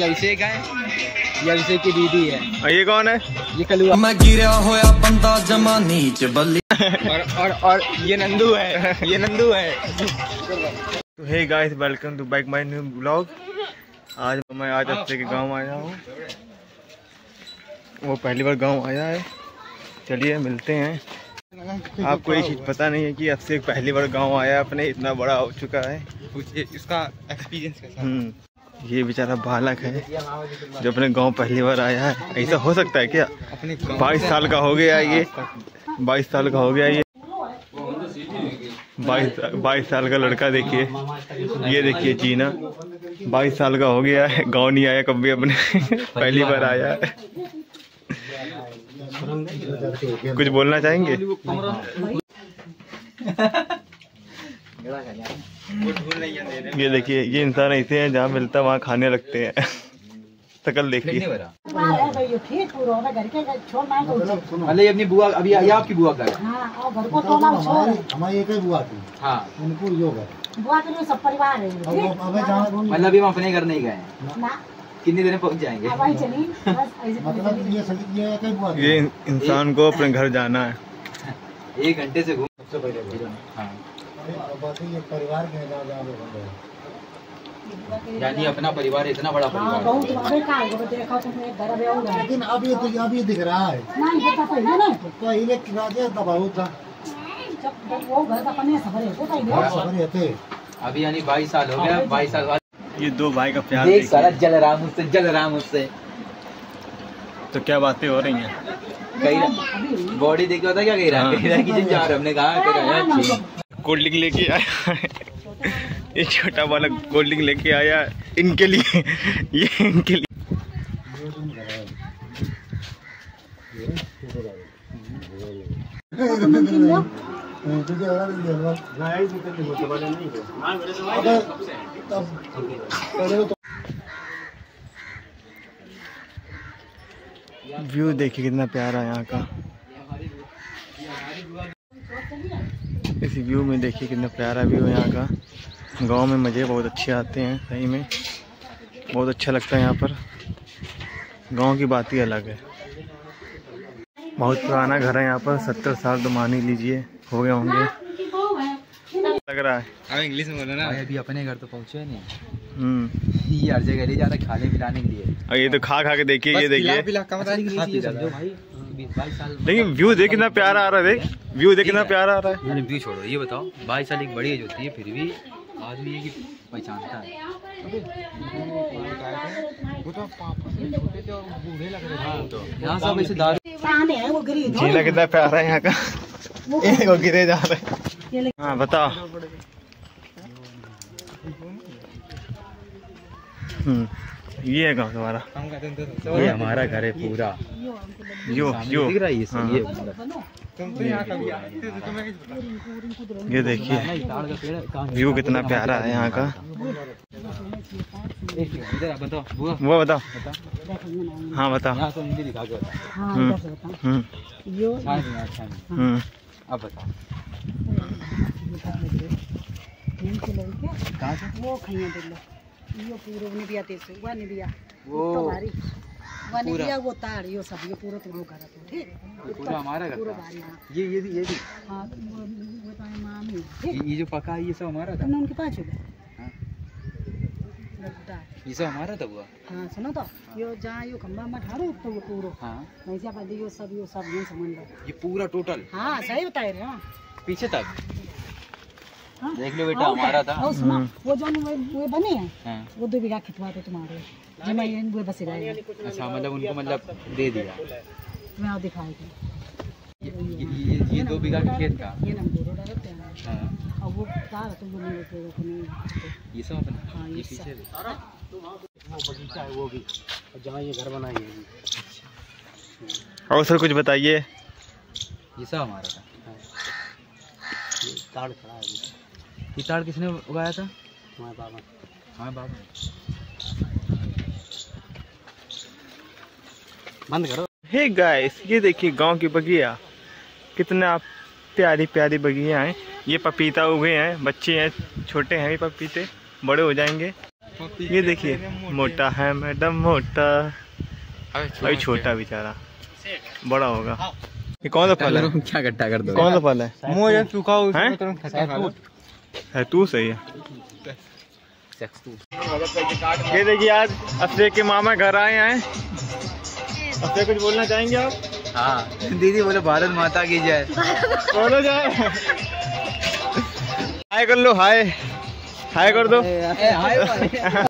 अभिषेक है, ये अभिषेक की दीदी है। और ये कौन है? ये कलुआ। मैं गिरा होया बंदा जमा नीच बल्ली। और ये नंदू है, ये नंदू है। तो hey guys, welcome to back my new blog. आज मैं अक्षय के गांव आया हूँ। वो पहली बार गांव आया है। चलिए मिलते हैं। आपको ये चीज़ पता नहीं है कि अक्षय पहली बार गांव आया, अपने इतना बड़ा हो चुका है। इसका एक्सपीरियंस कैसा? ये बेचारा बालक है जो अपने गांव पहली बार आया है। ऐसा हो सकता है क्या? 22 साल का हो गया ये, 22 साल का हो गया ये। 22 साल का लड़का देखिए, ये देखिए जीना 22 साल का हो गया है, गांव नहीं आया कभी अपने पहली बार आया है। कुछ बोलना चाहेंगे? ये देखिए, ये इंसान ऐसे हैं जहाँ मिलता है वहाँ खाने लगते हैं। शकल देखिए। अरे अपनी बुआ, अभी ये आपकी बुआ का है। हमारी एक ही बुआ थी। हाँ, उनको योग है। बुआ के सब परिवार है। मतलब अभी हम अपने घर नहीं गए, कितनी देर में पहुँच जाएंगे? मतलब ये एक ही बुआ थी। ये इंसान को अपने घर जाना है। 1 घंटे से घूम। सबसे पहले हाँ, ये परिवार के यानी अपना परिवार इतना बड़ा परिवार। लेकिन अब ये दिख रहा है। पहले राजा दबाव था। सफर थे। अभी यानी 22 साल हो गया। 22 साल बाद ये दो भाई का प्यार देख सारा जल रहा मुझसे, जल रहा मुझसे। तो क्या बातें हो रही हैं? कहीं बॉडी देख रहा था, क्या कह रहा है? कह रहा है कि जा रहा, हमने कहा कोल्ड ड्रिंक लेके आया। एक छोटा बालक कोल्ड ड्रिंक लेके आया इनके लिए। ये इनके लिए। व्यू देखिए कितना प्यारा है यहाँ का। इस व्यू में देखिए कितना प्यारा व्यू है यहाँ का। गांव में मज़े बहुत अच्छे आते हैं, सही में बहुत अच्छा लगता है यहाँ पर। गांव की बात ही अलग है। बहुत पुराना घर है यहाँ पर, 70 साल तो मान ही लीजिए हो गए होंगे, लग रहा है। अब इंग्लिश में बोलो ना। अभी अपने घर तो पहुँचे नहीं। ये हर जगह ले जा रहा है खाने पिलाने के लिए। और ये तो खा के देखिए, ये देखिए। लेकिन व्यू देख कितना प्यारा आ रहा है। देख व्यू देख कितना प्यारा आ रहा है। व्यू छोड़ो, ये बताओ 22 साल एक बड़ी एज होती है, फिर भी आदमी की पहचानता है। यहाँ सब ऐसे झीला कितना प्यारा है यहाँ का। वो गिरे जा रहे हैं। हाँ बताओ। ये है गाँव तुम्हारा? ये हमारा घर है पूरा। यो दिख रहा है ये सब। ये देखिए व्यू कितना प्यारा है यहाँ का। वो बताओ। हाँ बताओ। अब बताओ। वो तार यो सब ये पूरा तुम घर ठीक। पूरा हमारा घर था। ये भी हाँ, ये जो पका है ये सब हमारा था। उनके पास ये सब हमारा था बुआ। हाँ सुनो तो यो जहाँ यो खंबा में ठाड़ो तो वो पूरा। हाँ वैसे आप यो सब ये समझ लो। ये पूरा टोटल। हाँ सही बताए रहे हो। पीछे तक देख लो बेटा, हमारा था। वो जो वो बने हैं। हाँ। वो 2 बीघा खितवा थे तुम्हारे, जब वो बस रहे। अच्छा, मतलब उनको मतलब दे दिया। मैं दिखाएगी। ये 2 बीघा का खेत था। ये नंबर डालते हैं। हाँ। और वो तार तो वो नहीं ये सब अपना। हाँ, ये पीछे वो बगीचा है वो भी, जहाँ ये घर बनाई है। और सर कुछ बताइए। ये सब हमारा था। ये ताड़ खड़ा है। ये ताड़ किसने उगाया था? हमारे बाबा। हमारे बाबा। बंद करो। हे गाइस, ये देखिए गांव की बगिया, कितना प्यारी प्यारी बगिया है। ये पपीता उगे हैं, बच्चे हैं, छोटे हैं पपीते, बड़े हो जाएंगे। ये देखिए मोटा है मैडम मोटा, अभी छोटा बेचारा, बड़ा होगा। ये कौन सा फल है? क्या इकट्ठा कर दो? कौन सा फल है? मुझे सूखा है तू सही है। ये देखिए आज अफरे के मामा घर आए हैं। अफरे कुछ बोलना चाहेंगे आप? हाँ दीदी बोले भारत माता की जय। बोलो जाए। हाय कर लो, हाय हाय कर दो।